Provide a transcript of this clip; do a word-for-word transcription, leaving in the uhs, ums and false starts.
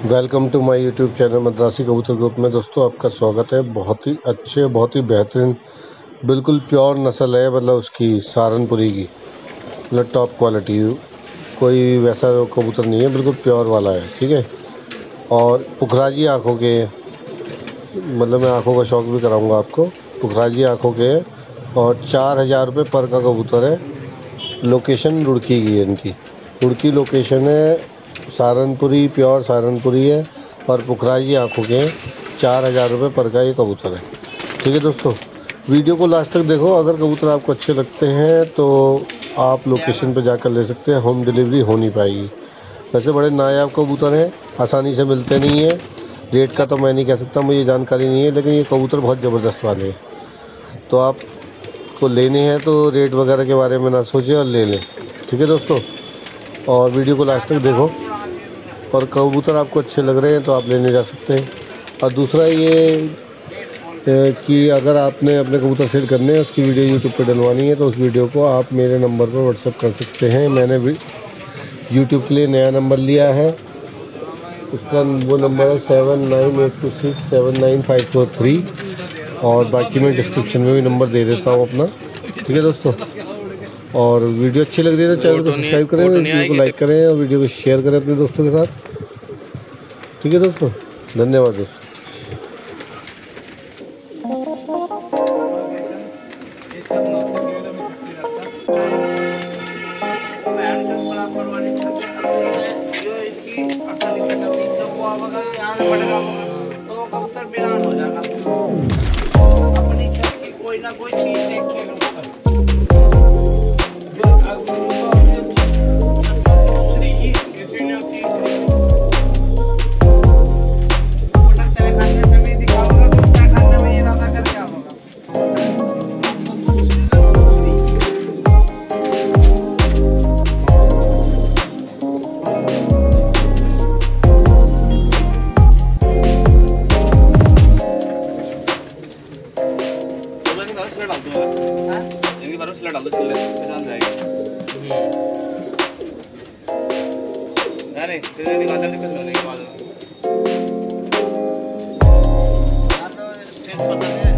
Welcome to my YouTube channel Madrasi Kabootar group में। दोस्तों आपका स्वागत है। बहुत ही अच्छे, बहुत ही बेहतरीन, बिल्कुल प्योर नस्ल है, मतलब उसकी सहारनपुरी की, मतलब टॉप क्वालिटी, कोई वैसा कबूतर नहीं है, बिल्कुल प्योर वाला है। ठीक है। और पुखराजी आँखों के, मतलब मैं आँखों का शौक भी कराऊंगा आपको। पुखराजी आँखों के और चार हज़ार रुपये पर का कबूतर है। लोकेशन रुड़की की है इनकी, रुड़की लोकेशन है। सहारनपुरी, प्योर सहारनपुरी है और पुखराजी आँखों के चार हज़ार रुपये पर का ये कबूतर है। ठीक है दोस्तों, वीडियो को लास्ट तक देखो। अगर कबूतर आपको अच्छे लगते हैं तो आप लोकेशन पर जाकर ले सकते हैं, होम डिलीवरी हो नहीं पाएगी। वैसे बड़े नायाब कबूतर हैं, आसानी से मिलते नहीं हैं। रेट का तो मैं नहीं कह सकता, मुझे जानकारी नहीं है, लेकिन ये कबूतर बहुत ज़बरदस्त वाले हैं। तो आप को लेने हैं तो रेट वगैरह के बारे में ना सोचें और ले लें। ठीक है दोस्तों, और वीडियो को लास्ट तक देखो। और कबूतर आपको अच्छे लग रहे हैं तो आप लेने जा सकते हैं। और दूसरा ये कि अगर आपने अपने कबूतर सेल करने हैं, उसकी वीडियो यूट्यूब पर डलवानी है, तो उस वीडियो को आप मेरे नंबर पर व्हाट्सएप कर सकते हैं। मैंने भी यूट्यूब के लिए नया नंबर लिया है, उसका वो नंबर है seven nine eight two six seven nine five four three. और बाकी मैं डिस्क्रिप्शन में भी नंबर दे देता हूँ अपना। ठीक है दोस्तों, और वीडियो अच्छी लग रही है तो चैनल को सब्सक्राइब करें, वीडियो को लाइक करें और वीडियो को शेयर करें अपने दोस्तों के साथ। ठीक है दोस्तों, धन्यवाद दोस्तों। तो कबूतर वीरान हो जाएगा। अपनी छत की कोई ना कोई चीज देखिए डाल दो, चिल्ले पहचान जाएगी। नहीं तेरे निकालने दिक्कत होने के बाद